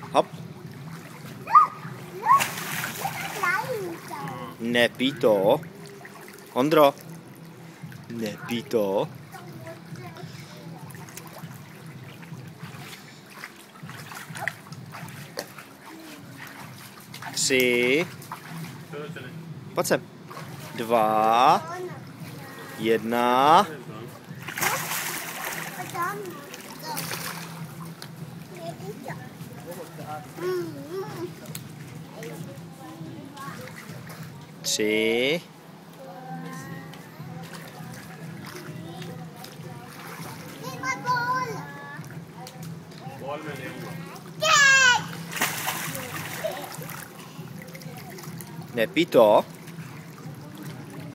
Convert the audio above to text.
Hop. Nepí to. Ondro. Nepí to. Tři. Pojď sem. 2. 1. Tři. Nepí to.